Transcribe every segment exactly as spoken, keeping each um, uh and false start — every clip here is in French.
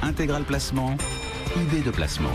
Intégral Placement, idée de placement.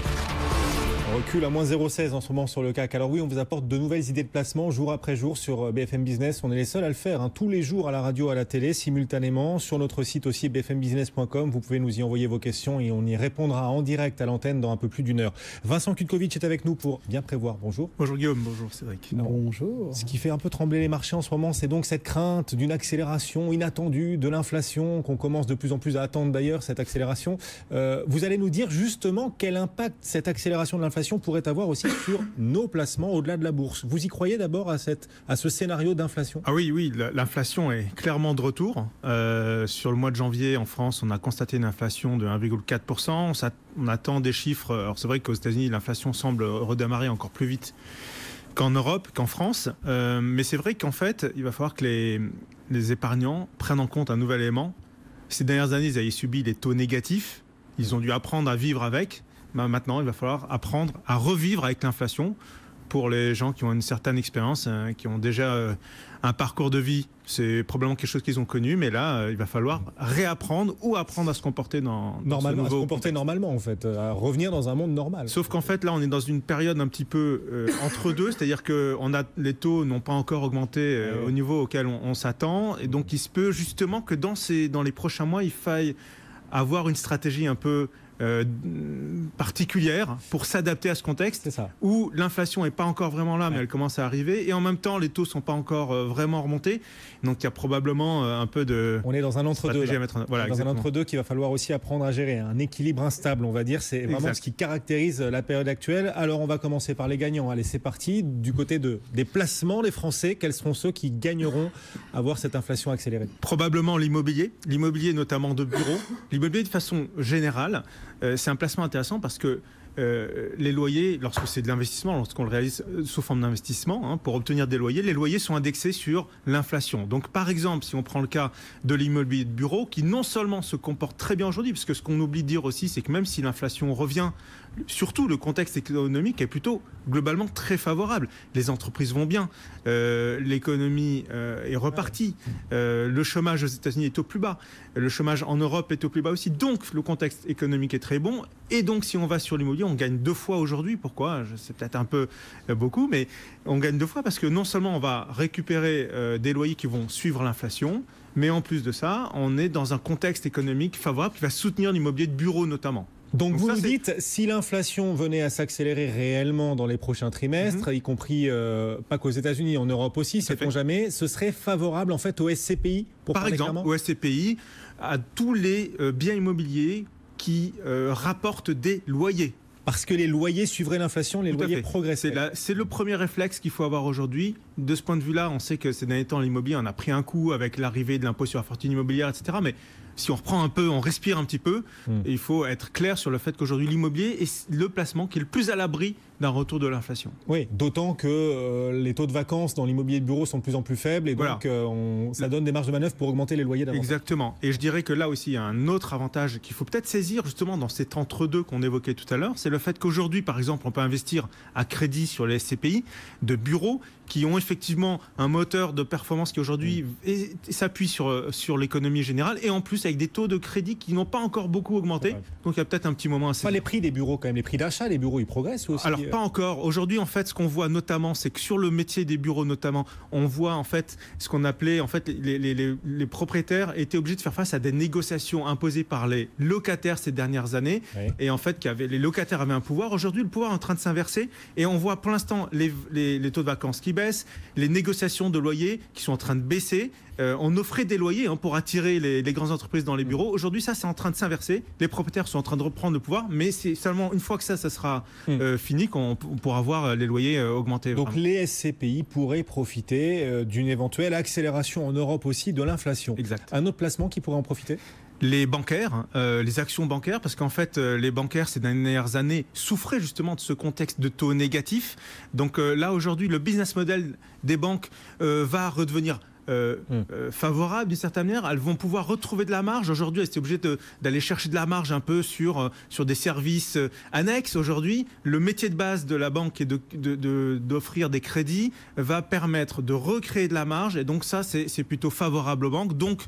On recule à moins zéro virgule seize en ce moment sur le C A C. Alors oui, on vous apporte de nouvelles idées de placement jour après jour sur B F M Business. On est les seuls à le faire, hein, tous les jours à la radio, à la télé, simultanément. Sur notre site aussi, b f m business point com. Vous pouvez nous y envoyer vos questions et on y répondra en direct à l'antenne dans un peu plus d'une heure. Vincent Kutkovic est avec nous pour bien prévoir. Bonjour. Bonjour Guillaume, bonjour Cédric. Alors, bonjour. Ce qui fait un peu trembler les marchés en ce moment, c'est donc cette crainte d'une accélération inattendue de l'inflation, qu'on commence de plus en plus à attendre d'ailleurs, cette accélération. Euh, vous allez nous dire justement quel impact cette accélération de l'inflation pourrait avoir aussi sur nos placements au-delà de la bourse. Vous y croyez d'abord à, cette, à ce scénario d'inflation ? Ah oui, oui, l'inflation est clairement de retour. Euh, sur le mois de janvier, en France, on a constaté une inflation de un virgule quatre pour cent. On, on attend des chiffres. Alors c'est vrai qu'aux États-Unis, l'inflation semble redémarrer encore plus vite qu'en Europe, qu'en France. Euh, mais c'est vrai qu'en fait, il va falloir que les, les épargnants prennent en compte un nouvel élément. Ces dernières années, ils avaient subi les taux négatifs. Ils ont dû apprendre à vivre avec. Maintenant, il va falloir apprendre à revivre avec l'inflation pour les gens qui ont une certaine expérience, hein, qui ont déjà euh, un parcours de vie. C'est probablement quelque chose qu'ils ont connu, mais là, euh, il va falloir réapprendre ou apprendre à se comporter dans, dans normalement, ce nouveau à se comporter normalement, en fait, à revenir dans un monde normal. Sauf qu'en fait, là, on est dans une période un petit peu euh, entre deux, c'est-à-dire que on a, les taux n'ont pas encore augmenté euh, oui. au niveau auquel on, on s'attend, et donc il se peut justement que dans, ces, dans les prochains mois, il faille avoir une stratégie un peu Euh, particulière pour s'adapter à ce contexte où l'inflation n'est pas encore vraiment là, ouais. mais elle commence à arriver, et en même temps les taux ne sont pas encore euh, vraiment remontés, donc il y a probablement euh, un peu de on est dans un entre-deux là. Mettre en... voilà, dans un entre-deux qu'il va falloir aussi apprendre à gérer, un équilibre instable, on va dire, c'est vraiment exact. Ce qui caractérise la période actuelle. Alors on va commencer par les gagnants. Allez, c'est parti. Du côté de, des placements, les Français, quels seront ceux qui gagneront à voir cette inflation accélérée ? Probablement l'immobilier, l'immobilier notamment de bureaux, l'immobilier de façon générale. Euh, c'est un placement intéressant parce que euh, les loyers, lorsque c'est de l'investissement, lorsqu'on le réalise sous forme d'investissement, hein, pour obtenir des loyers, les loyers sont indexés sur l'inflation. Donc par exemple, si on prend le cas de l'immobilier de bureau, qui non seulement se comporte très bien aujourd'hui, parce que ce qu'on oublie de dire aussi, c'est que même si l'inflation revient, surtout le contexte économique est plutôt globalement très favorable. Les entreprises vont bien, euh, l'économie euh, est repartie, euh, le chômage aux États-Unis est au plus bas, le chômage en Europe est au plus bas aussi, donc le contexte économique est très bon, et donc si on va sur l'immobilier, on gagne deux fois aujourd'hui. Pourquoi ? C'est peut-être un peu beaucoup, mais on gagne deux fois parce que non seulement on va récupérer euh, des loyers qui vont suivre l'inflation, mais en plus de ça, on est dans un contexte économique favorable qui va soutenir l'immobilier de bureau notamment. Donc, Donc vous ça, nous dites, si l'inflation venait à s'accélérer réellement dans les prochains trimestres, mm-hmm. y compris euh, pas qu'aux États-Unis, en Europe aussi, sait-on jamais, ce serait favorable en fait au S C P I pour Par exemple, clairement au S C P I, à tous les euh, biens immobiliers qui euh, rapportent des loyers. Parce que les loyers suivraient l'inflation, les Tout loyers progresseraient. C'est le premier réflexe qu'il faut avoir aujourd'hui. De ce point de vue-là, on sait que ces derniers temps, l'immobilier en a pris un coup avec l'arrivée de l'impôt sur la fortune immobilière, et cetera. Mais si on reprend un peu, on respire un petit peu, mmh. il faut être clair sur le fait qu'aujourd'hui, l'immobilier est le placement qui est le plus à l'abri d'un retour de l'inflation. Oui, d'autant que euh, les taux de vacances dans l'immobilier de bureau sont de plus en plus faibles et voilà. donc euh, on, ça donne des marges de manœuvre pour augmenter les loyers davantage. Exactement. Et je dirais que là aussi, il y a un autre avantage qu'il faut peut-être saisir justement dans cet entre-deux qu'on évoquait tout à l'heure, c'est le fait qu'aujourd'hui, par exemple, on peut investir à crédit sur les S C P I de bureaux qui ont effectivement un moteur de performance qui aujourd'hui mmh. s'appuie sur, sur l'économie générale, et en plus avec des taux de crédit qui n'ont pas encore beaucoup augmenté. Ouais. Donc il y a peut-être un petit moment assez... Pas les prix des bureaux quand même, les prix d'achat, les bureaux ils progressent aussi. Alors pas encore. Aujourd'hui en fait ce qu'on voit notamment, c'est que sur le métier des bureaux notamment, on voit en fait ce qu'on appelait en fait les, les, les, les propriétaires étaient obligés de faire face à des négociations imposées par les locataires ces dernières années, ouais. et en fait qu'avaient, les locataires avaient un pouvoir. Aujourd'hui le pouvoir est en train de s'inverser et on voit pour l'instant les, les, les taux de vacances qui baissent, les négociations de loyers qui sont en train de baisser. Euh, on offrait des loyers hein, pour attirer les, les grandes entreprises dans les bureaux. Aujourd'hui, ça, c'est en train de s'inverser. Les propriétaires sont en train de reprendre le pouvoir, mais c'est seulement une fois que ça, ça sera euh, fini qu'on pourra voir les loyers euh, augmenter. Donc, vraiment. Les S C P I pourraient profiter euh, d'une éventuelle accélération en Europe aussi de l'inflation. Exact. Un autre placement qui pourrait en profiter ? Les bancaires, euh, les actions bancaires, parce qu'en fait, euh, les bancaires, ces dernières années, souffraient justement de ce contexte de taux négatifs. Donc euh, là, aujourd'hui, le business model des banques euh, va redevenir Euh, mmh. euh, favorables d'une certaine manière. Elles vont pouvoir retrouver de la marge. Aujourd'hui, elles étaient obligées d'aller chercher de la marge un peu sur, euh, sur des services euh, annexes. Aujourd'hui, le métier de base de la banque est de, de, de, d'offrir des crédits va permettre de recréer de la marge. Et donc ça, c'est plutôt favorable aux banques. Donc,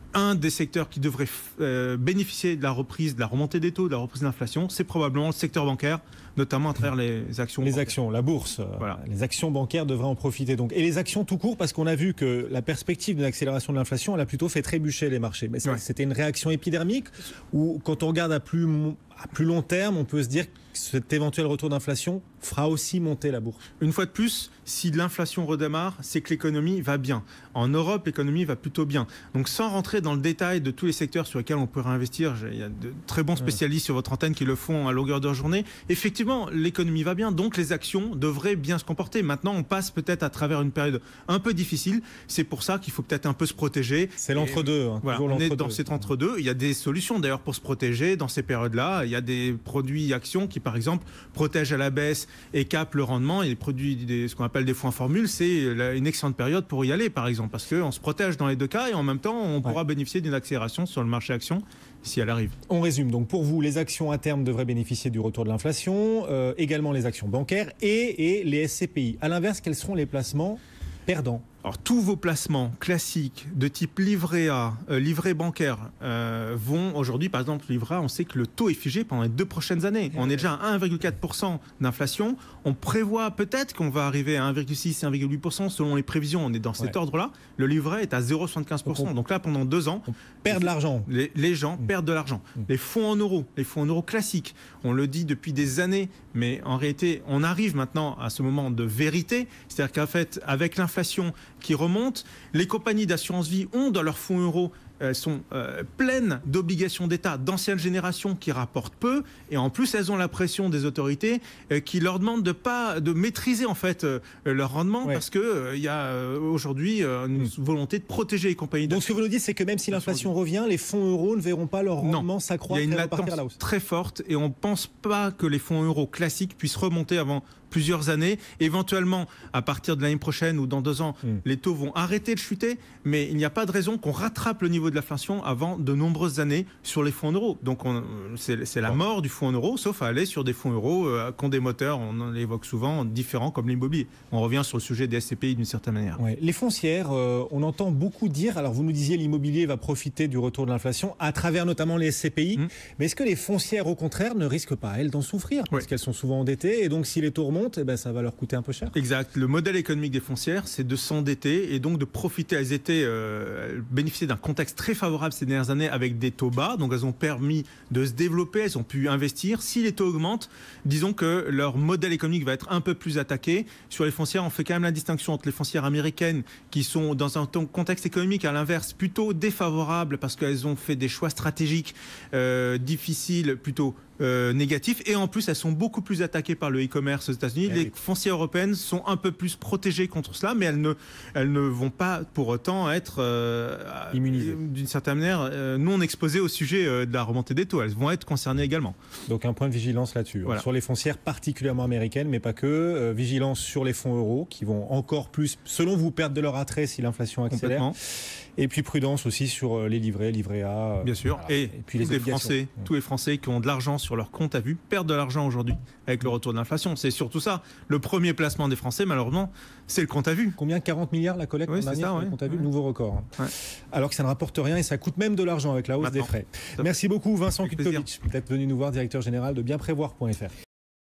un des secteurs qui devrait euh, bénéficier de la reprise, de la remontée des taux, de la reprise de l'inflation, c'est probablement le secteur bancaire, notamment à travers les actions. Les bancaires. actions, la bourse, voilà. Les actions bancaires devraient en profiter. Donc. Et les actions tout court, parce qu'on a vu que la perspective d'une accélération de l'inflation, elle a plutôt fait trébucher les marchés. Mais ouais. C'était une réaction épidermique, ou quand on regarde à plus, à plus long terme, on peut se dire que cet éventuel retour d'inflation fera aussi monter la bourse. Une fois de plus, si l'inflation redémarre, c'est que l'économie va bien. En Europe, l'économie va plutôt bien. Donc sans rentrer dans le détail de tous les secteurs sur lesquels on peut réinvestir, il y a de très bons spécialistes ouais. sur votre antenne qui le font à longueur de journée. Effectivement, l'économie va bien, donc les actions devraient bien se comporter. Maintenant, on passe peut-être à travers une période un peu difficile. C'est pour ça qu'il faut peut-être un peu se protéger. C'est l'entre-deux. Hein, voilà, on est dans cet entre-deux. Il y a des solutions d'ailleurs pour se protéger dans ces périodes-là. Il y a des produits actions qui, par exemple, protègent à la baisse et capent le rendement. Et les produits, des, ce qu'on appelle des fonds en formule, c'est une excellente période pour y aller, par exemple, parce qu'on se protège dans les deux cas et en même temps, on ouais. pourra bénéficier d'une accélération sur le marché actions si elle arrive. On résume donc pour vous, les actions à terme devraient bénéficier du retour de l'inflation, euh, également les actions bancaires et, et les S C P I. À l'inverse, quels seront les placements perdants ? Alors, tous vos placements classiques de type livret A, euh, livret bancaire euh, vont aujourd'hui, par exemple, livret A, on sait que le taux est figé pendant les deux prochaines années. On est déjà à un virgule quatre pour cent d'inflation. On prévoit peut-être qu'on va arriver à un virgule six, un virgule huit pour cent selon les prévisions. On est dans cet ouais. ordre-là. Le livret est à zéro virgule soixante-quinze pour cent. Donc, on... Donc là, pendant deux ans, on perd de l'argent. Les, les gens mmh. perdent de l'argent. Mmh. Les fonds en euros, les fonds en euros classiques, on le dit depuis des années, mais en réalité, on arrive maintenant à ce moment de vérité. C'est-à-dire qu'en fait, avec l'inflation qui remonte, les compagnies d'assurance vie ont dans leurs fonds euros euh, sont euh, pleines d'obligations d'État d'anciennes générations qui rapportent peu, et en plus elles ont la pression des autorités euh, qui leur demandent de pas de maîtriser en fait euh, leur rendement ouais. parce que il euh, y a euh, aujourd'hui euh, une mmh. volonté de protéger les compagnies. Donc ce que vous nous dites, c'est que même si l'inflation revient, les fonds euros ne verront pas leur rendement s'accroître. Il y a une latence très forte et on ne pense pas que les fonds euros classiques puissent remonter avant plusieurs années. Éventuellement, à partir de l'année prochaine ou dans deux ans, mmh. les taux vont arrêter de chuter, mais il n'y a pas de raison qu'on rattrape le niveau de l'inflation avant de nombreuses années sur les fonds en euros. Donc c'est la mort du fonds en euros, sauf à aller sur des fonds euros euh, qui ont des moteurs, on en évoque souvent, différents comme l'immobilier. On revient sur le sujet des S C P I d'une certaine manière. Ouais. Les foncières, euh, on entend beaucoup dire, alors vous nous disiez l'immobilier va profiter du retour de l'inflation à travers notamment les S C P I, mmh. mais est-ce que les foncières au contraire ne risquent pas, elles, d'en souffrir parce ouais. qu'elles sont souvent endettées et donc si les taux remontent, eh ben, ça va leur coûter un peu cher. Exact. Le modèle économique des foncières, c'est de s'endetter et donc de profiter. Elles étaient euh, elles bénéficiaient d'un contexte très favorable ces dernières années avec des taux bas, donc elles ont permis de se développer, elles ont pu investir. Si les taux augmentent, disons que leur modèle économique va être un peu plus attaqué. Sur les foncières, on fait quand même la distinction entre les foncières américaines qui sont dans un contexte économique à l'inverse plutôt défavorable parce qu'elles ont fait des choix stratégiques euh, difficiles, plutôt Euh, négatifs, et en plus elles sont beaucoup plus attaquées par le e-commerce aux États-Unis. Eh les oui. foncières européennes sont un peu plus protégées contre cela, mais elles ne, elles ne vont pas pour autant être euh, immunisées d'une certaine manière euh, non exposées au sujet euh, de la remontée des taux. Elles vont être concernées également. Donc un point de vigilance là-dessus, voilà. Sur les foncières particulièrement américaines, mais pas que. Euh, vigilance sur les fonds euros qui vont encore plus, selon vous, perdre de leur attrait si l'inflation accélère. Et puis prudence aussi sur les livrets, livrets A. Bien sûr. Voilà. Et, et puis les, les Français, mmh. tous les Français qui ont de l'argent sur leur compte à vue perdent de l'argent aujourd'hui avec le retour de l'inflation. C'est surtout ça. Le premier placement des Français, malheureusement, c'est le compte à vue. Combien? quarante milliards la collecte oui, dernière, ça, ouais. le compte à vue, ouais. nouveau record. Ouais. Alors que ça ne rapporte rien et ça coûte même de l'argent avec la hausse Maintenant. des frais. Merci beaucoup Vincent Kutkovic, d'être venu nous voir, directeur général de bien prévoir point F R.